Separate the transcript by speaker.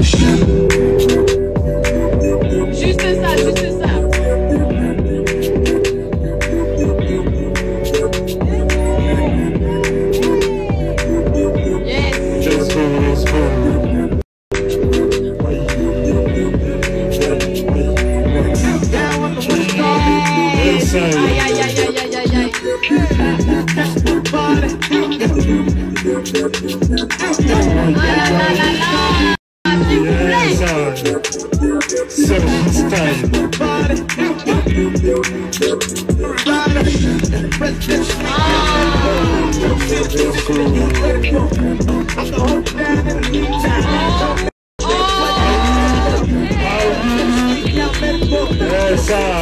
Speaker 1: Juste ça, juste ça. Yes.
Speaker 2: Let's go, let's go.
Speaker 1: Yes. Aïe, aïe, aïe, aïe, aïe, aïe, aïe. La la la la. S'il vous plaît.
Speaker 2: Surf style. Yes,